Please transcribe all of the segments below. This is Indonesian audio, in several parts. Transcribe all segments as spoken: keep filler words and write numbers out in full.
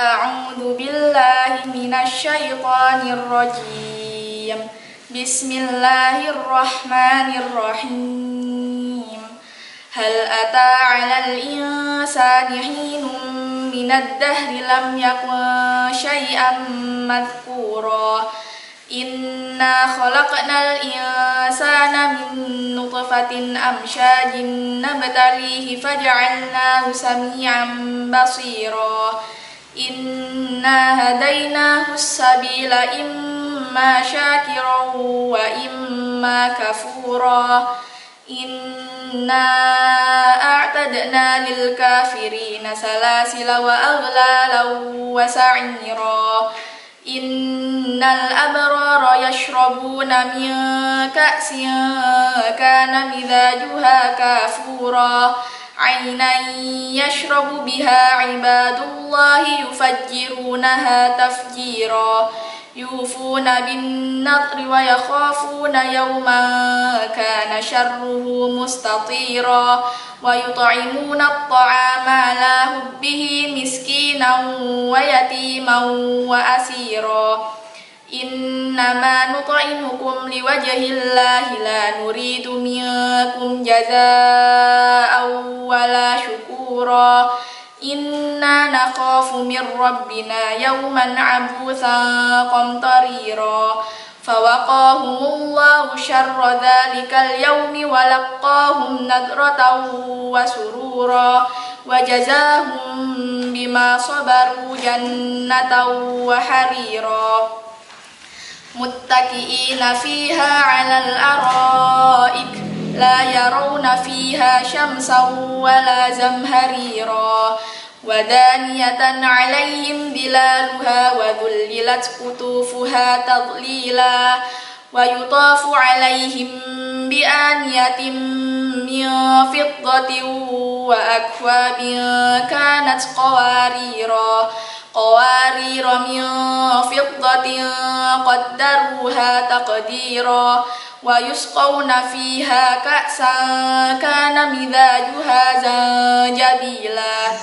A'udzu billahi minasyaitonir rajim. Bismillahirrahmanirrahim. Hal ata 'alal insani hinun minad dahri lam yakun syai'an madhkura. Inna khalaqnal insana min nutfatin amsyajin nabtalihi faj'alnahu sami'an basira. Inna hadainahu as-sabila imma syakiran wa imma kafura. Inna a'tadna lil kafirina salasila wa aghlalan wa sa'ira. Innal abrara yashrabuna min ka'sin kana mizajuha kafura. Aynan yashrabu biha ibadullahi yufajjirunaha tafjira. Yufuna bin nadri wa yakhafuna yawman kana syarruhu mustatira. Wa yut'imuna at-ta'ama ala hubbihi miskinan wa yatiman wa asira. Innama nut'imukum liwajhillahi la nuridu minkum jazaa'an wala syukura. Inna nakhafu min rabbina yawman 'abusan qamtarira. Fawaqahumullahu syarra dhalikal yawmi wa laqahum nadratan wa surura. Wa jazahum bima sabaru jannatan wa harira. Muttaqiina fiha 'alal ara'ik la yarawna fiha syamsan wala zamharira. Wadaniyatan 'alaihim bilaluha wa dhullilat qutufuha tadlila. Wa yutafu 'alaihim bi'aniyatin min fiddatin wa akwabin kanat qawarira. Qawarira min fiddatin qaddaruha taqdira. Wa yusqawna fiha ka'san kana mizajuha zanjabila.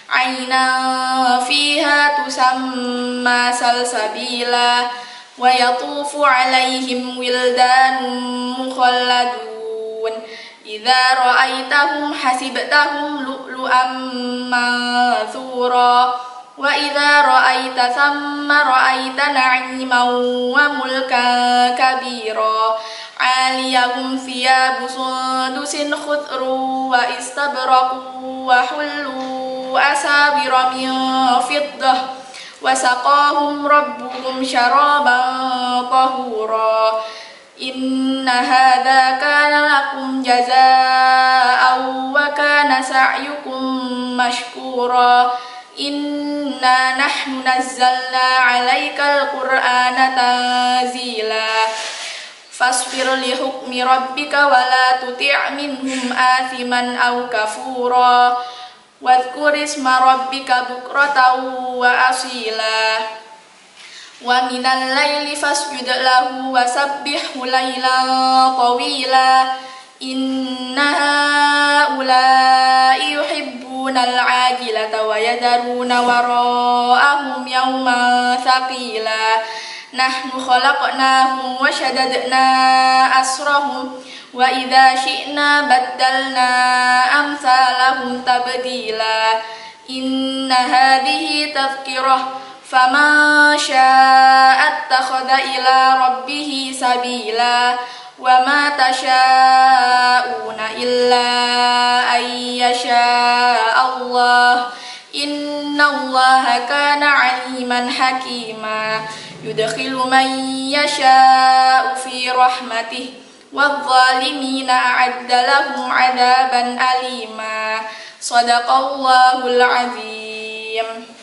Aynan fiha tusamma salsabila. Wa yatufu 'alaihim wildanun mukhalladun. Idza ra'aitahum hasibtahum lu'lu'an manthura. Wa idza ra'aita thamma ra'aita na'iman wa mulkan kabira. 'aliyahum thiyabu sundusin khudrun wa istabraqu wa hullu asabira min fiddah. Wa saqahum rabbuhum syaraban tahura. Inna hadza kana lakum jazaa'an wa kana sa'yukum mashkura. Inna nahnu nazzalna 'alaikal qur'ana tanzila. Fasbir li hukmi rabbika wa la tuti' minhum athiman aw kafura. Wadhkur isma rabbika bukratan wa asila. Wa minal laili fasjud lahu wa sabbihhu laylan tawila. Inna haula'i yuhibbunal 'ajilata wa yadaruna wara'ahum yawman thaqila. Nahnu khalaqnahum wa shaddadna asrahum wa idza syi'na baddalna amsalahum tabdila. Inna hadhihi tadhkirah faman syaa'a ittakhadha ila rabbih sabila. Wa ma tasyaa'una illa an yasha'a Allah. Innallaha kana 'aliman hakima. Yudkhilu man yasha'u fi rahmatihi wadh-dhalimina a'adda lahum 'adzaban alima. Shadaqallahul 'azim.